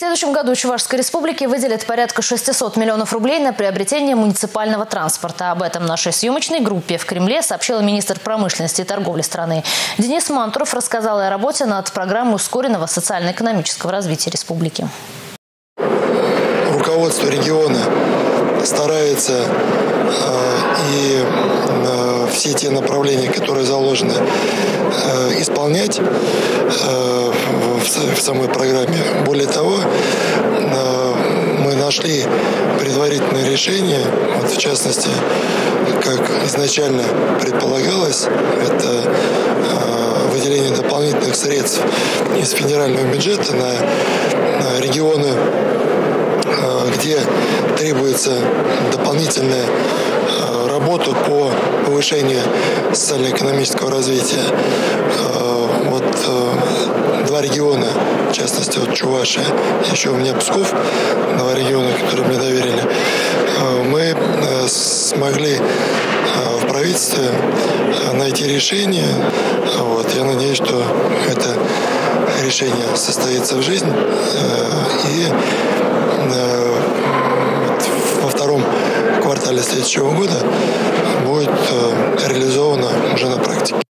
следующем году Чувашской Республике выделят порядка 600 миллионов рублей на приобретение муниципального транспорта. Об этом нашей съемочной группе в Кремле сообщил министр промышленности и торговли страны. Денис Мантуров рассказал о работе над программой ускоренного социально-экономического развития республики. Руководство региона старается и все те направления, которые заложены, исполнять в самой программе. Более того, мы нашли предварительное решение, вот в частности, как изначально предполагалось, это выделение дополнительных средств из федерального бюджета на регионы, где требуется дополнительная работа по повышению социально-экономического развития. Вот два региона, в частности, вот Чувашия, еще у меня Псков, два региона, которые мне доверили, мы смогли в правительстве найти решение. Вот, я надеюсь, что это решение состоится в жизнь и во втором квартале следующего года будет реализовано уже на практике.